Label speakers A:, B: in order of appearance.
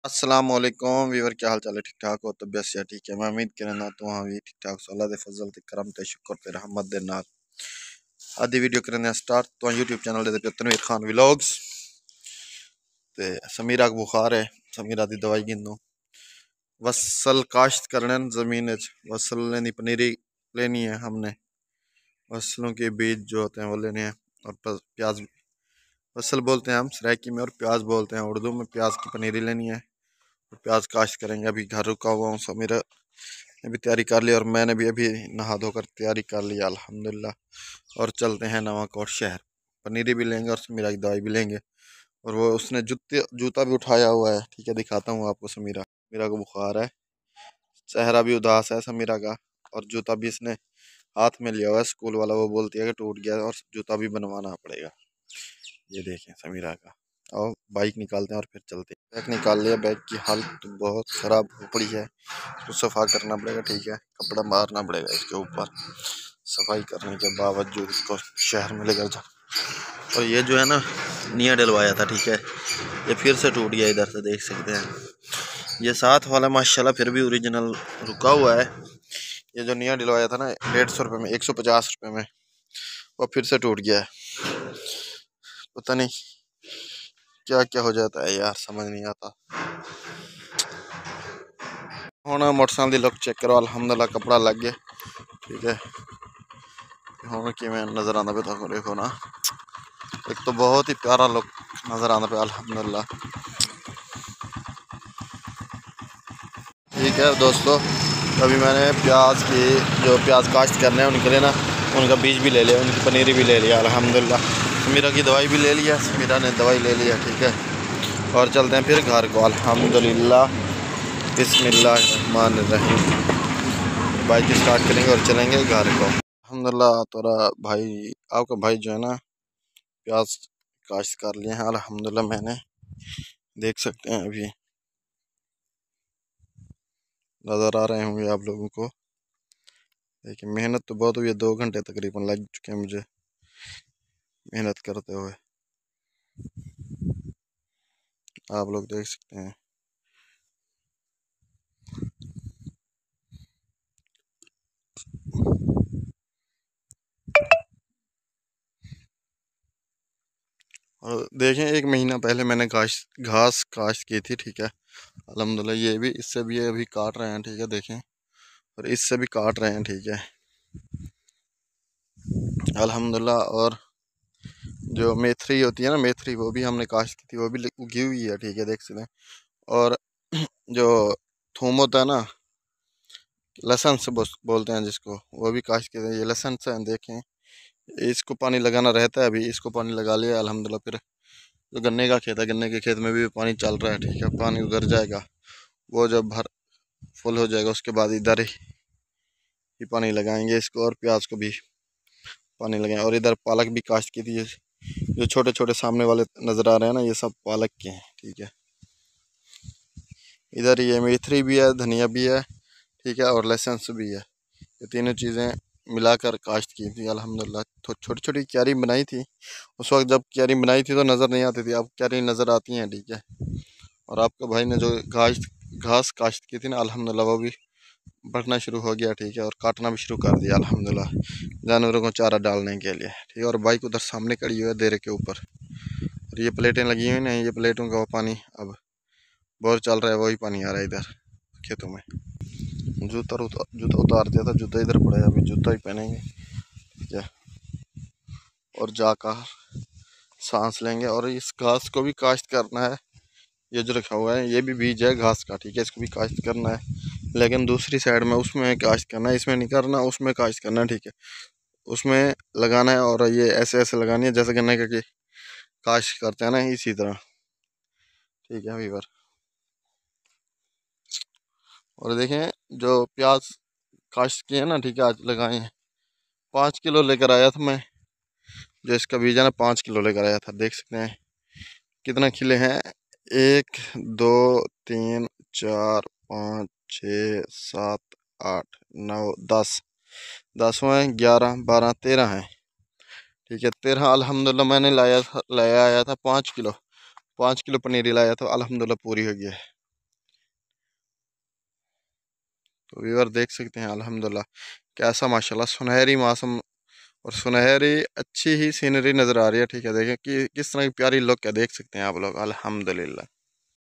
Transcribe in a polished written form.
A: अस्सलाम वालेकुम वीवर, क्या हाल चाल है? ठीक ठाक हो? तबीयत से ठीक है? मैं उम्मीद करना तो हाँ भी ठीक ठाक। अल्लाह दे फजल ते करम ते शुक्र ते रहमत दे नाल आदि वीडियो करने स्टार्ट तो यूट्यूब चैनल दे तनवीर खान व्लॉग्स ते समीरा को बुखार है। समीरा दी दवाई गिनो वसल काश्त करने जमीन वसल लेनी पनीरी लेनी है हमने। वसलों के बीज जो होते हैं वो लेने हैं और प्याज वसल बोलते हैं हम सराइकी में और प्याज बोलते हैं उर्दू में। प्याज की पनीरी लेनी है और प्याज काश्त करेंगे। अभी घर रुका हुआ हूँ, समीरा ने भी तैयारी कर ली और मैंने भी अभी नहा धोकर तैयारी कर ली अल्हम्दुलिल्लाह। और चलते हैं नवाकोट शहर। पनीरी भी लेंगे और समीरा की दवाई भी लेंगे। और वो उसने जूता भी उठाया हुआ है, ठीक है दिखाता हूँ आपको। समीरा समीरा को बुखार है, चेहरा भी उदास है समीरा का। और जूता भी इसने हाथ में लिया हुआ है स्कूल वाला, वो बोलती है कि टूट गया और जूता भी बनवाना पड़ेगा। ये देखें समीरा का। और बाइक निकालते हैं और फिर चलते हैं। बैग निकाल लिया, बैग की हालत तो बहुत ख़राब हो पड़ी है, इसको सफ़ा करना पड़ेगा, ठीक है। कपड़ा मारना पड़ेगा इसके ऊपर। सफाई करने के बावजूद इसको शहर में लेकर जा। और ये जो है ना निया डलवाया था, ठीक है, ये फिर से टूट गया। इधर से देख सकते हैं, ये साथ वाला माशाल्लाह फिर भी ओरिजिनल रुका हुआ है। ये जो नया डलवाया था ना 150 रुपये में, 150 रुपये में, वो फिर से टूट गया है। पता नहीं क्या क्या हो जाता है यार, समझ नहीं आता। हुण मोटरसाइकिल की लुक चेक करो, अल्हम्दुलिल्लाह कपड़ा लग गया, ठीक है। हुण किवें नज़र आंदा पे देखो ना, एक तो बहुत ही प्यारा लुक नज़र आंदा पे अल्हम्दुलिल्लाह। ठीक है दोस्तों, अभी मैंने प्याज काश्त करने हैं उनके लिए ना, उनका बीज भी ले लिया, उनकी पनीरी भी ले लिया अल्हम्दुलिल्लाह। समीरा की दवाई भी ले लिया, समीरा ने दवाई ले लिया, ठीक है। और चलते हैं फिर घर को अल्हम्दुलिल्लाह। बिस्मिल्लाहिर्रहमानिर्रहीम। बाइक स्टार्ट करेंगे और चलेंगे घर को अल्हम्दुलिल्लाह। तोरा भाई, आपका भाई जो है ना प्याज काश्त कर लिए हैं अल्हम्दुलिल्लाह। मैंने देख सकते हैं अभी नज़र आ रहे होंगे आप लोगों को। देखिए मेहनत तो बहुत हुई है, 2 घंटे तकरीबन लग चुके हैं मुझे मेहनत करते हुए, आप लोग देख सकते हैं। और देखें 1 महीना पहले मैंने घास काश्त की थी, ठीक है। अल्हम्दुलिल्लाह ये भी, इससे भी ये अभी काट रहे हैं, ठीक है, देखें। और इससे भी काट रहे हैं, ठीक है, अल्हम्दुलिल्लाह। और जो मेथरी होती है ना, मेथरी, वो भी हमने काश्त की थी, वो भी उगी हुई है, ठीक है, देख सकते हैं। और जो थूम होता है ना, लहसन से बोलते हैं जिसको, वो भी काश्त के थे। ये लहसन से देखें, इसको पानी लगाना रहता है, अभी इसको पानी लगा लिया अल्हम्दुलिल्लाह। फिर जो गन्ने का खेत है, गन्ने के खेत में भी पानी चल रहा है, ठीक है। पानी उधर जाएगा, वो जब फुल हो जाएगा उसके बाद इधर ही पानी लगाएंगे इसको, और प्याज को भी पानी लगाएंगे। और इधर पालक भी काश्त की थी, जो छोटे छोटे सामने वाले नज़र आ रहे हैं ना, ये सब पालक के हैं, ठीक है। इधर ये मेथी भी है, धनिया भी है, ठीक है, और लहसुन भी है। ये तीनों चीज़ें मिलाकर काश्त की थी अल्हम्दुलिल्लाह। तो छोटी छोटी क्यारी बनाई थी उस वक्त, जब क्यारी बनाई थी तो नज़र नहीं आती थी, अब क्यारी नज़र आती हैं, ठीक है। और आपके भाई ने जो घास काश्त की थी ना अल्हम्दुलिल्लाह, वो भी बढ़ना शुरू हो गया, ठीक है। और काटना भी शुरू कर दिया अल्हम्दुलिल्लाह, जानवरों को चारा डालने के लिए, ठीक है। और बाइक उधर सामने खड़ी हुई है देरे के ऊपर, और ये प्लेटें लगी हुई नहीं, ये प्लेटों का वो पानी अब बोर चल रहा है, वही पानी आ रहा है इधर खेतों में। जूता उतार दिया था, जूता इधर पड़ा है, अभी जूता ही पहनेंगे, ठीक है। और जाकर सांस लेंगे। और इस घास को भी काश्त करना है, ये जो रखा हुआ है ये भी बीज है घास का, ठीक है, इसको भी काश्त करना है। लेकिन दूसरी साइड में उसमें काश्त करना है, इसमें नहीं करना, उसमें काश्त करना है, ठीक है। उसमें लगाना है और ये ऐसे ऐसे लगानी है जैसे गन्ने का काश्त करते हैं ना, इसी तरह, ठीक है वीवर। और देखें जो प्याज काश्त किए हैं ना, ठीक है, आज लगाए हैं। 5 किलो लेकर आया था मैं, जो इसका बीज है ना 5 किलो लेकर आया था। देख सकते हैं कितना खिले हैं, 1 2 3 4 5 6 7 8 9 10, 10 हैं, 11 12 13 हैं, ठीक है। 13 अल्हम्दुलिल्लाह मैंने लाया आया था 5 किलो, 5 किलो पनीरी लाया था अल्हम्दुलिल्लाह, पूरी हो गई है। तो व्यूअर देख सकते हैं अल्हम्दुलिल्लाह कैसा माशाल्लाह सुनहरी मौसम और सुनहरी अच्छी ही सीनरी नज़र आ रही है। ठीक है, देखें कि किस तरह की प्यारी लुक है, देख सकते हैं आप लोग अल्हम्दुलिल्लाह।